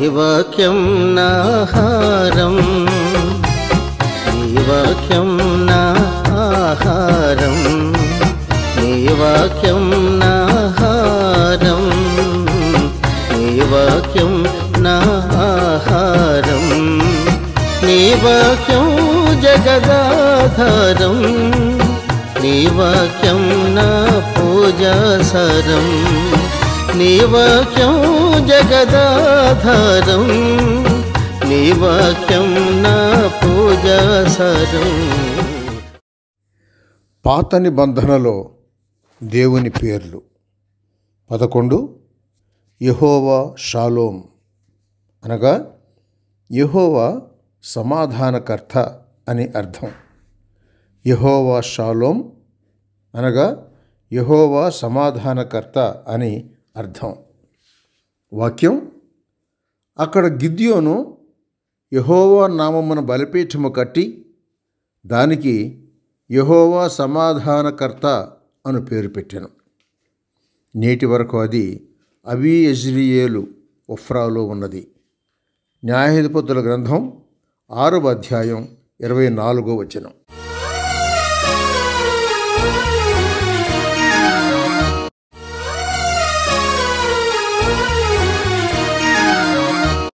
వాక్యం నా ఆహారం, నీ వాక్యం నా ఆహారం, నీ వాక్యం నా ఆహారం, నీ వాక్యం నా ఆహారం, నీ వాక్యం జగదాధారం, నీ వాక్యం నా పూజాసారం, నీ వాక్యం జగదాధారం, నీ వాక్యం నా పూజాసారం. పాత నిబంధనలో దేవుని పేర్లు 11. యెహోవా షాలోమ్ అనగా యెహోవా సమాధానకర్త అని అర్థం. యెహోవా షాలోమ్ అనగా యెహోవా సమాధానకర్త అని అర్థం. వాక్యం: అక్కడ గిద్యోను యెహోవా నామమున బలిపీఠము కట్టి దానికి యెహోవా సమాధానకర్త అను పేరు పెట్టెను. నేటి వరకు అది అబీయెజ్రీయేలు ఒఫ్రాలో ఉన్నది. న్యాయాధిపతుల గ్రంథం 6వ అధ్యాయం 24వ వచనం.